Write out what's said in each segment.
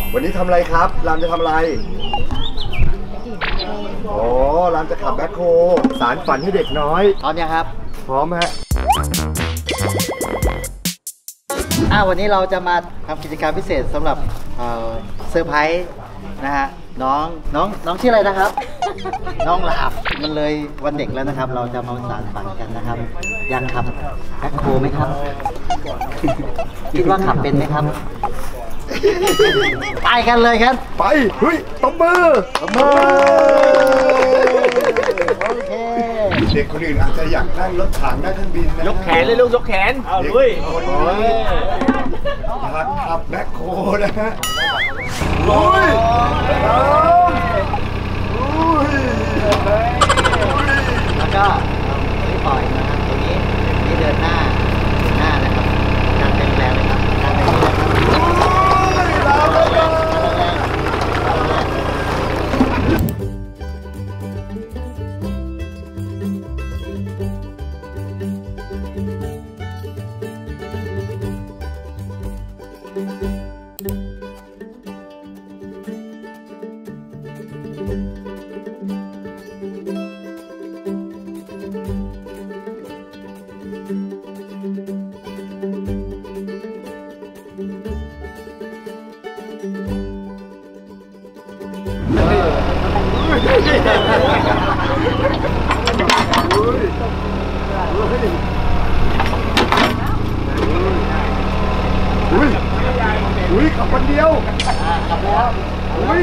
วันนี้ทำอะไรครับรามจะทำอะไรอ๋อรามจะขับแบ็คโฮสารฝันให้เด็กน้อยพร้อมยังครับพร้อมฮะวันนี้เราจะมาทำกิจกรรมพิเศษสำหรับเซอร์ไพรส์นะฮะน้องชื่ออะไรนะครับ น้องหลาบมันเลยวันเด็กแล้วนะครับเราจะมาสานฝันกันนะครับยังขับแบ็คโฮไหมครับ คิดว่าขับเป็นไหมครับไปกันเลยครับไปเฮ้ยตบมือโอเคเด็กคนอื่นอาจจะอยากนั่งรถถังนั่งเครื่องบินนะยกแขนเลยลูกยกแขนเอาเลยอยากขับแบ็คโฮนะฮะโอ้ยแล้วก็ไม่ปล่อยนะครับตรงนี้เดินหน้านะครับการเต็มแรงเลยครับการเต็มแรงอุ้ยขับคนเดียวขับแล้วอุ้ย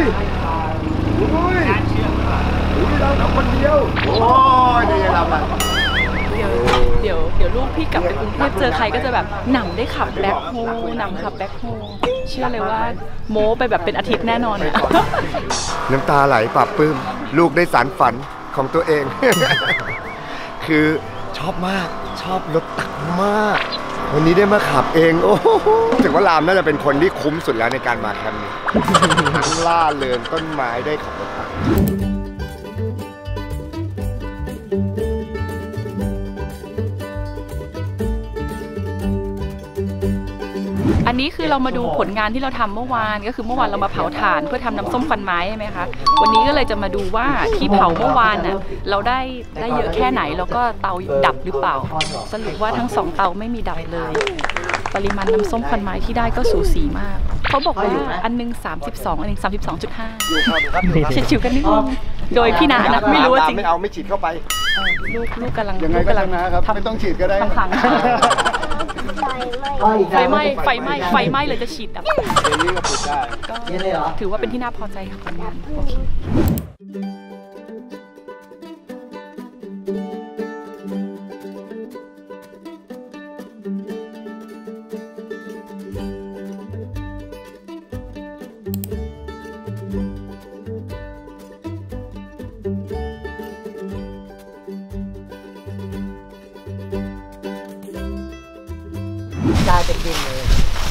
เราขับคนเดียวโอ้ยนี่ยังไงเดี๋ยวลูกพี่กลับไปกรุงเทพเจอใครก็จะแบบหนำได้ขับแบ็คโฮหนำขับแบ็คโฮเชื่อเลยว่าโม้ไปแบบเป็นอาทิตย์แน่นอนนะน้ำตาไหลปรับปลื้มลูกได้สารฝันของตัวเอง คือชอบมากชอบรถตักมากวันนี้ได้มาขับเองโอ้ถือว่ารามน่าจะเป็นคนที่คุ้มสุดแล้วในการมาแคมป์นี้ทั้งล่าเริงต้นไม้ได้ขับรถตักอันนี้คือเรามาดูผลงานที่เราทำเมื่อวานก็คือเมื่อวานเรามาเผาถ่านเพื่อทำน้ำส้มควันไม้ใช่ไหมคะวันนี้ก็เลยจะมาดูว่าที่เผาเมื่อวานน่ะเราได้เยอะแค่ไหนแล้วก็เตาดับหรือเปล่าสรุปว่าทั้ง2เตาไม่มีดับเลยปริมาณน้ำส้มควันไม้ที่ได้ก็สูสีมากเขาบอกว่าอันนึง32อันนึง32.5ชิวๆกันนิดนึงโดยพี่นานะไม่รู้ว่าจริงไม่ฉีดเข้าไปลูกกำลังยังไงก็นะครับไม่ต้องฉีดก็ได้พังไฟไหม้เลยจะฉีดดับก็ถือว่าเป็นที่น่าพอใจค่ะผลงานโอเคได้เป็นดินเลย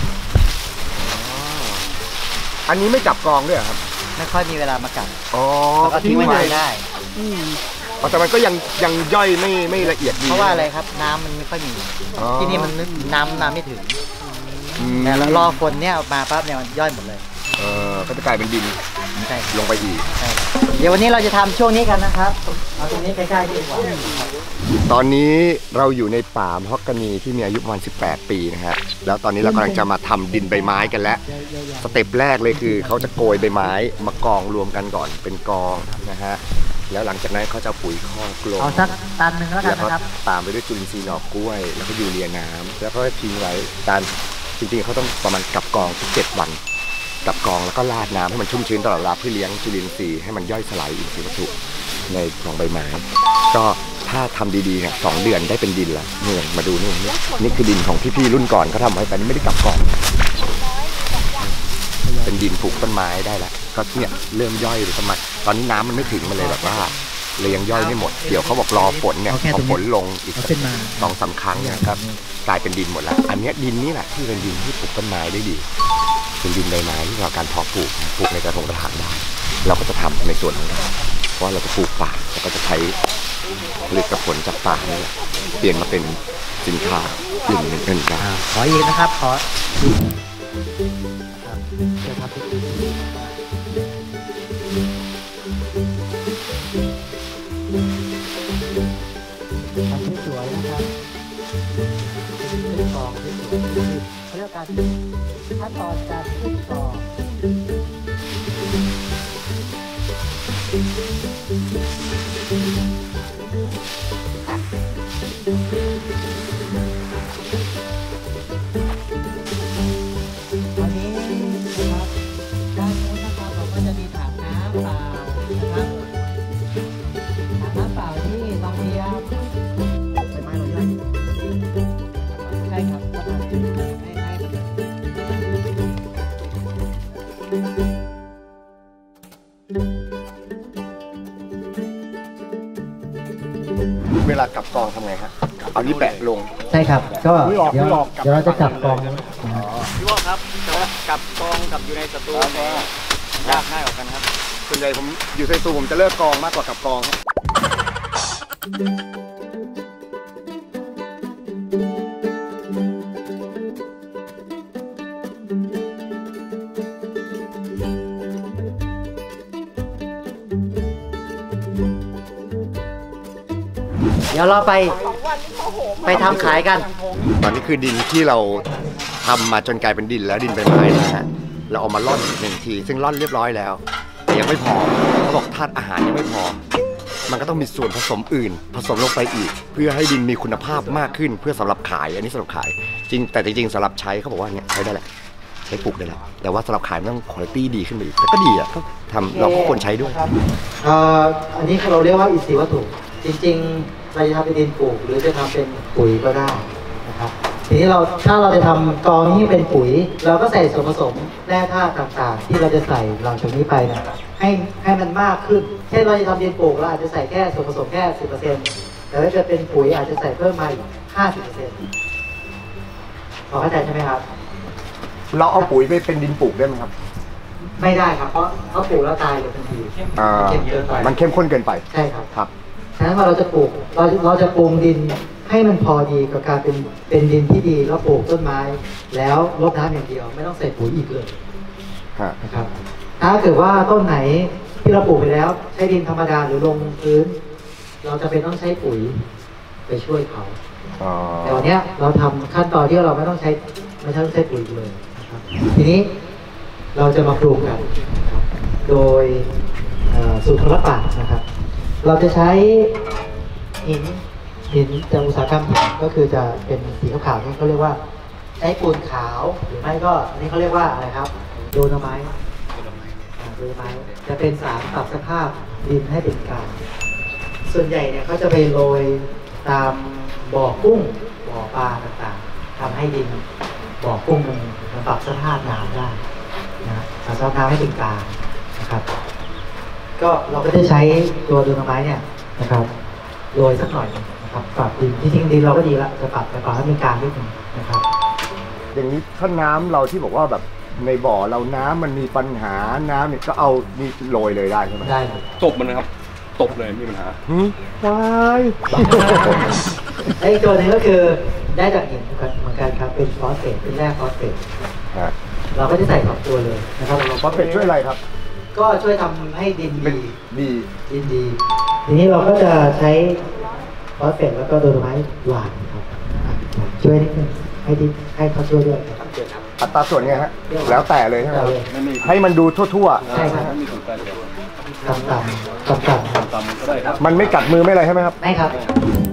อันนี้ไม่จับกองด้วยครับไม่ค่อยมีเวลามากัดแล้วก็ทิ้งไว้ได้แต่มันก็ยังย่อยไม่ละเอียดดีเพราะว่าอะไรครับน้ำมันไม่ค่อยมีที่นี่มันน้ำไม่ถึงแต่รอฝนเนี่ยมาปั๊บเนี่ยมันย่อยหมดเลยก็จะกลายเป็นดินลงไปอีกเดี๋ยววันนี้เราจะทำช่วงนี้กันนะครับเอาตรงนี้ใกล้ๆดีกว่าตอนนี้เราอยู่ในป่ามฮอกกานีที่มีอายุประมาณ18 ปีนะฮะแล้วตอนนี้เรากำลังจะมาทำดินใบไม้กันแล้วสเต็ปแรกเลยคือเขาจะโกยใบไม้มากองรวมกันก่อนเป็นกองนะฮะแล้วหลังจากนั้นเขาจะปุ๋ยคอกลงเอาสักตันหนึ่งแล้วกันนะครับตามไปด้วยจุลินทรีย์หน่อกล้วยแล้วก็ยูเรียน้ำแล้วก็ทิ้งไว้การจริงๆเขาต้องประมาณกับกองทุก7 วันกับกองแล้วก็ราดน้ำให้มันชุ่มชื้นตลอดเวลาเพื่อเลี้ยงจุลินทรีย์ให้มันย่อยสลายอินทรีย์วัตถุในกองใบไม้ก็ถ้าทำดีๆเนี่ย2 เดือนได้เป็นดินแล้วนี่มาดูนี่คือดินของพี่ๆรุ่นก่อนเขาทำไว้แต่นี่ไม่ได้กับกองเป็นดินปลูกต้นไม้ได้แล้วก็เนี่ยเริ่มย่อยเลยต้นไม้ตอนนี้น้ำมันไม่ถึงมันเลยแบบว่าเลยยังย่อยไม่หมดเดี๋ยวเขาบอกรอฝนเนี่ยพอฝนลงอีก2-3 ครั้งเนี่ยครับกลายเป็นดินหมดแล้วอันนี้ดินนี่แหละที่เป็นดินที่ปลูกต้นไม้ได้ดีเป็นดินใบไม้ที่เราการเพาะปลูกในกระถางกระถางได้เราก็จะทำในส่วนของเราเพราะเราจะปลูกป่าแล้วก็จะใช้ผลิตผลจากป่านี่เปลี่ยนมาเป็นสินค้าเปลี่ยนเงินได้ขออีกนะครับขอจะทำเป็นทำให้สวยนะครับขึ้นกองที่สวยเขาเรียกการขั้นตอนการขึ้นกองวันนี้นะครับด้านนู้นนะครับเราก็จะมีถังน้ำเปล่านะครับถังน้ำเปล่าที่น้องเทียมใบไม้เราย่อยใช่ครับก็ทำเวลากลับกองทำไงฮะเอานี่แปะลงใช่ครับก็เดี๋ยวเราจะกลับกองพี่ว่าครับแต่ว่ากับกองกับอยู่ในสตูยากง่ายกว่ากันครับส่วนใหญ่ผมอยู่ในตู้ผมจะเลิกกองมากกว่ากับกองครับเดี๋ยวเราไปทำขายกันตอนนี้คือดินที่เราทำมาจนกลายเป็นดินแล้วดินเป็นไม้นะฮะเราเอามาร่อนอีกหนึ่งทีซึ่งร่อนเรียบร้อยแล้วแต่ยังไม่พอเขาบอกธาตุอาหารยังไม่พอมันก็ต้องมีส่วนผสมอื่นผสมลงไปอีกเพื่อให้ดินมีคุณภาพมากขึ้นเพื่อสำหรับขายอันนี้สำหรับขายจริงแต่จริงๆสำหรับใช้เขาบอกว่าเนี่ยใช้ได้แหละใช้ปลูกได้แล้วแต่ว่าสำหรับขายมันต้องคุณภาพดีขึ้นไปอีกแต่ก็ดีอ่ะก็ทำเราก็ควรใช้ด้วยอันนี้เราเรียกว่าอินทรีย์วัตถุจริงๆเราจะทำเป็นดินปลูกหรือจะทำเป็นปุ๋ยก็ได้นะครับทีนี้ถ้าเราจะทำกองนี้เป็นปุ๋ยเราก็ใส่ส่วนผสมแร่ธาตุต่างๆที่เราจะใส่หลังจากนี้ไปนะให้มันมากขึ้นเช่นเราจะทำดินปลูกเราอาจจะใส่แค่ส่วนผสมแค่ 10% แต่ถ้าจะเป็นปุ๋ยอาจจะใส่เพิ่มมาอีก 50%พอเข้าใจใช่ไหมครับเราเอาปุ๋ยไปเป็นดินปลูกได้ไหมครับไม่ได้ครับเพราะเขาปลูกแล้วตายเลยทันทีมันเข้มข้นเกินไปใช่ครับครับฉะนั้นเราจะปลูกเราจะปรุงดินให้มันพอดีกับการเป็นดินที่ดีแล้วปลูกต้นไม้แล้วรดน้ำอย่างเดียวไม่ต้องใส่ปุ๋ยอีกเลยนะครับถ้าเกิดว่าต้นไหนที่เราปลูกไปแล้วใช้ดินธรรมดาหรือลงพื้นเราจะเป็นต้องใช้ปุ๋ยไปช่วยเขาแต่วันนี้เราทำขั้นตอนที่เราไม่ต้องใช้ปุ๋ยเลยนะครับทีนี้เราจะมาปลูกกันโดยสูตรทรปานะครับเราจะใช้หินจากอุตสาหกรรมหินก็คือจะเป็นสีขาวๆนี่เขาเรียกว่าใช้ปูนขาวหรือไม่ก็อันนี้เขาเรียกว่าอะไรครับโดนไม้จะเป็นสารปรับสภาพดินให้เป็นกลางส่วนใหญ่เนี่ยเขาจะไปโรยตามบ่อกุ้งบ่อปลาต่างๆทำให้ดินบ่อกุ้งมันปรับสภาพน้ำได้นะปรับสภาพให้เป็นกลางนะครับก็เราก็จะใช้ตัวโดนไม้เนี่ยนะครับโรยสักหน่อยนะครับปรับดินที่จริงดินเราก็ดีละจะปรับให้เป็นกลางนิดนึงนะครับอย่างนี้ถ้าน้ำเราที่บอกว่าแบบในบ่อเราน้ำมันมีปัญหาน้ำเนี่ยก็เอานี่โรยเลยได้ใช่ไหมได้ตบมันนะครับตบเลยมีปัญหาว้ายไอ้ตัวนี้ก็คือได้จากหินเหมือนกันครับเป็นฟอสเฟตเป็นแร่ฟอสเฟตเราก็จะใส่2ตัวเลยนะครับฟอสเฟตช่วยอะไรครับก็ช่วยทำให้ดินดีทีนี้เราก็จะใช้ฟอสเฟตแล้วก็โดนไม้หวานครับช่วยนิดนึงให้เขาช่วยด้วยอัตราส่วนไงฮะแล้วแต่เลยใช่ไหมให้มันดูทั่วๆใช่ครับต่ำมันไม่กัดมือไม่อะไรใช่ไหมครับไม่ครับ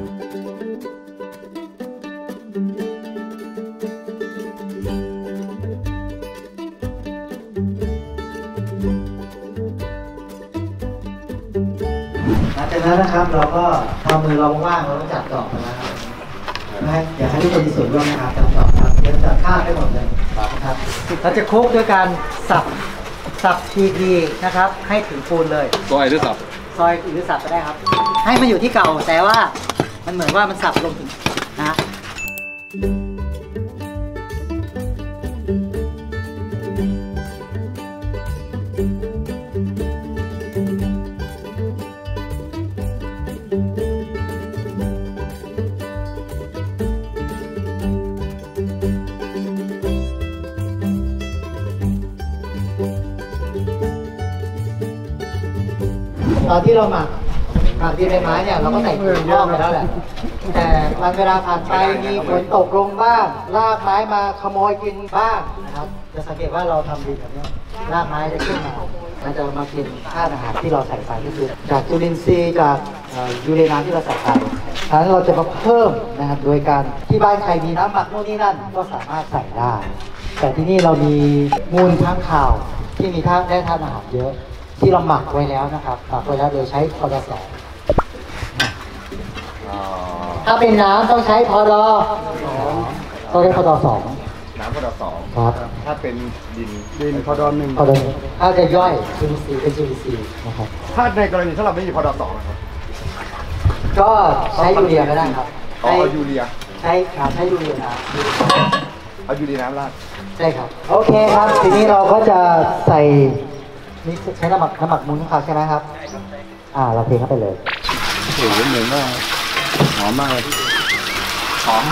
จากนั้นนะครับเราก็พอมือเราว่างเราก็จับดอกมาแล้วอยากให้ทุกคนมีส่วนร่วมนะครับจับดอกครับเดี๋ยวจับข้าวให้หมดเลยนะครับเราจะคลุกด้วยการสับทีนะครับให้ถึงปูนเลยซอยหรือสับก็ได้ครับให้มันอยู่ที่เก่าแต่ว่ามันเหมือนว่ามันสับลงถึงนะตอนที่เราหมักดินใบไม้เนี่ยเราก็ใส่ถุงท่อไปแล้วแหละแต่เวลาผ่านไปมีฝนตกลงบ้างรากไม้มาขโมยกินบ้างนะครับจะสังเกตว่าเราทำดินแบบนี้รากไม้จะขึ้นมามันจะมากินธาตุอาหารที่เราใส่ไปก็คือจากจุลินทรีย์จากยูเรเนียมที่เราใส่ไปฉะนั้นเราจะมาเพิ่มนะครับโดยการที่บ้านใครมีน้ำหมักโน่นนี่นั่นก็สามารถใส่ได้แต่ที่นี่เรามีมูลค้างคาวที่มีธาตุอาหารเยอะที่เราหมักไว้แล้วนะครับหมักไว้แล้วโดยใช้พดสถ้าเป็นน้ำต้องใช้พดต้องใช้พดสองน้ำพดสองครับถ้าเป็นดินพดหนึ่งพดหนึ่งถ้าจะย่อยจุลินทรีย์เป็นจุลินทรีย์นะครับถ้าในกรณีถ้าเราไม่มีพดสองนะครับก็ใช้ยูเรียก็ได้ครับเอายูเรียใช้ยูเรียนะเอายูเรียน้ำราดใช่ครับโอเคครับทีนี้เราก็จะใส่นี่ใช้น้ำหมักมูลของเขาใช่ไหมครับเราเทเข้าไปเลยโอ้โหเหมือนมากหอมมากเลยหอม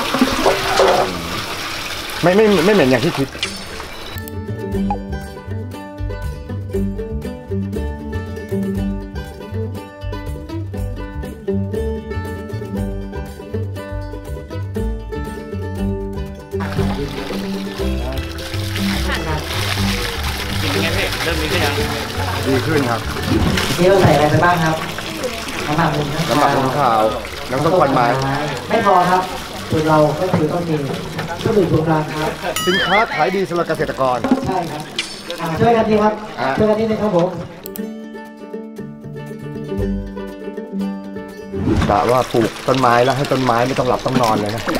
ไม่เหม็นอย่างที่คิดเริ่มดีขึ้นยังดีขึ้นครับนี่เราใส่อะไรไปบ้างครับน้ำหมักมูลขาวน้ำส้มควันไม้ไม่พอครับส่วนเราก็คือต้องมีเครื่องดื่มชูกำลังครับสินค้าขายดีสำหรับเกษตรกรใช่ครับช่วยกันดีครับช่วยกันดีเลยครับผมกะว่าปลูกต้นไม้แล้วให้ต้นไม้ไม่ต้องหลับต้องนอนเลยนะ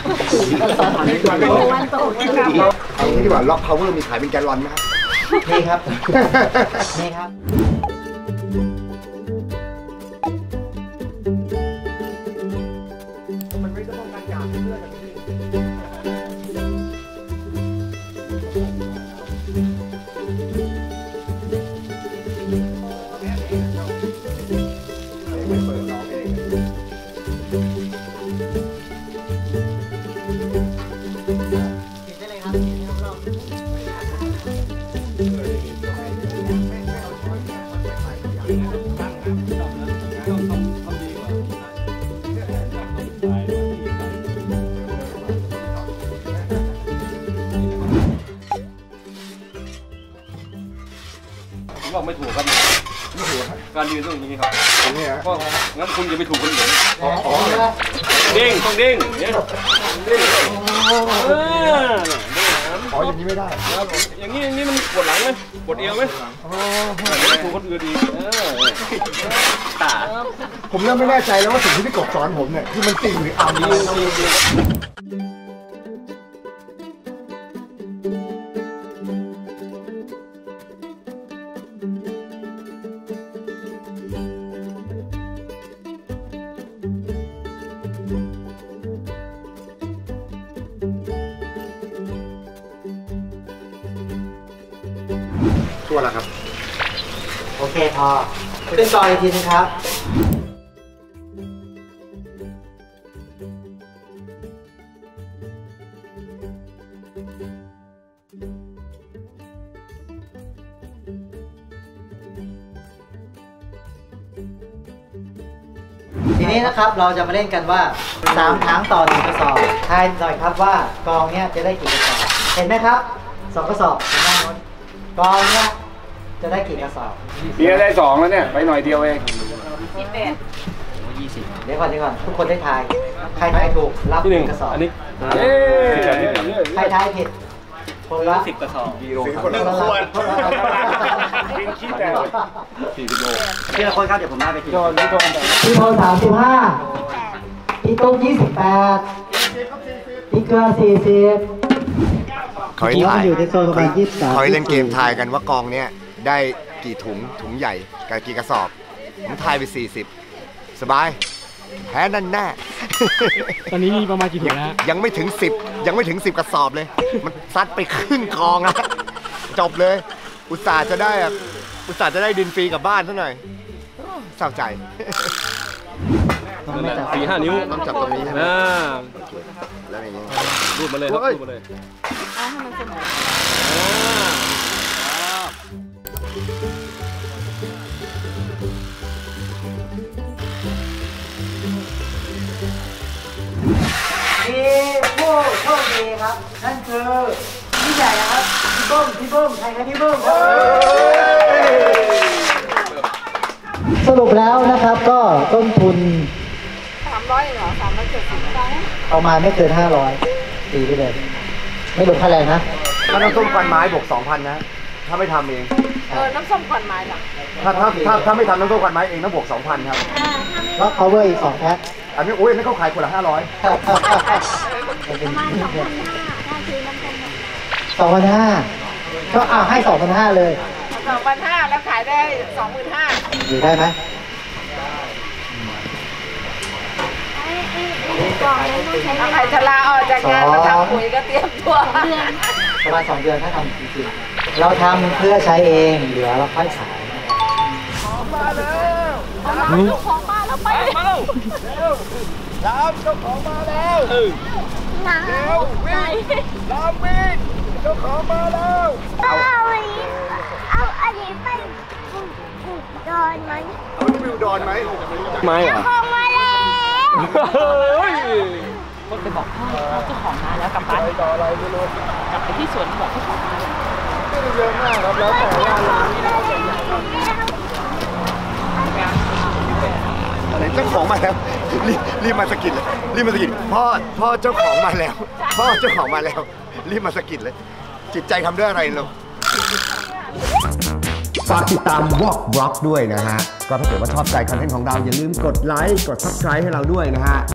เอาที่ดีกว่าล็อกพาวเวอร์มีขายเป็นแกลลอนไหมครับนี่ครับนี่ครับมันไม่ต้องการยาเพื่อนบอกไม่ถูกครับไม่ถูกการยืนต้องอย่างนี้ครับเพราะงั้นคุณจะไม่ถูกคนอื่นเด้งต้องเด้งเนี่ยอย่างนี้ไม่ได้อย่างนี้มันปวดหลังไหมปวดเอวไหมไม่ถูกคนอื่นดีตาผมเริ่มไม่แน่ใจแล้วว่าสิ่งที่พี่กบสอนผมเนี่ยคือมันจริงหรืออ่ำตัวละครับโอเคพอขึ้นจออีกทีนึงครับทีนี้นะครับเราจะมาเล่นกันว่า3 ถังต่อ1 กระสอบทายหน่อยครับว่ากองเนี้ยจะได้กี่กระสอบเห็นไหมครับ2 กระสอบด้านโน้นกองเนี้ยจะได้กี่กระสอบเบียร์ได้2แล้วเนี่ยไปหน่อยเดียวเองเดี๋ยวก่อนทุกคนได้ทายใครทายถูกรับ1 กระสอบอันนี้ใครทายผิดคนละ 10 กระสอบ 1 ขวดกินขี้แต่40 โลทีละคนครับเดี๋ยวผมมาไปทีพี่โทน35พี่ตุ้ม28พี่เกลือ40 เขาเล่นเกมทายกันว่ากองเนี้ยได้กี่ถุงใหญ่กับกี่กระสอบผมทายไป40สบายแพ้นั่นแน่ตอนนี้มีประมาณกี่ถุงนะยังไม่ถึง10กระสอบเลยมันซัดไปครึ่งกองอะจบเลยอุตส่าห์จะได้ดินฟรีกลับบ้านซะหน่อยเศร้าใจ 4-5 นิ้วต้องจับตรงนี้ใช่ไหมแล้วอย่างนี้รูดมาเลยครับรูดมาเลยให้มันเสมอเอครับ นั่นคือพี่ใหญ่ครับพี่เบิ้มใครครับพี่เบิ้มสรุปแล้วนะครับก็ต้นทุน300เหรอ370ประมาณไม่เกิน500ตีไปเลยไม่รวมค่าแรงนะถ้าน้ำส้มควันไม้บวก 2,000 นะถ้าไม่ทำเองน้ำส้มควันไม้ล่ะถ้าไม่ทำน้ำส้มควันไม้เองต้องบวก 2,000 ครับแล้ว cover อีก2แพ็คอันนี้โอ้ยนั่นเขาขายคนละ500 ประมาณ2,500ก็ให้2,500เลย 2,500แล้วขายได้25,000 อยู่ได้ไหมถ้าใครชะลาออกจากงานมาทำปุ๋ยก็เตรียมตัวประมาณ2 เดือนถ้าทำจริงๆเราทำเพื่อใช้เองเหลือเราค่อยขายมาแล้วเจ้าของมาแล้วไปมาแล้วลามเจ้าของมาแล้วลามวิ่งลามวิ่งเจ้าของมาแล้วเอาอันนี้ไปดอนไหมเอาที่ไปอุดรไหมไม่เหรอของมาแล้วคนไปบอกพ่อเจ้าของมาแล้วกลับบ้านกลับไปที่สวนบอกเจ้าของมาแล้วเยอะมากครับแล้วแต่อะไรเจ้าของมาแล้วรีบมาสกิดเลยพ่อเจ้าของมาแล้วพ่อเจ้าของมาแล้วรีบมาสกิดเลยจิตใจทำด้วยอะไรลูกฝากติดตามวอกบล็อกด้วยนะฮะก็ถ้าเกิดว่าชอบใจคอนเทนต์ของเราอย่าลืมกดไลค์กด Subscribe ให้เราด้วยนะฮะ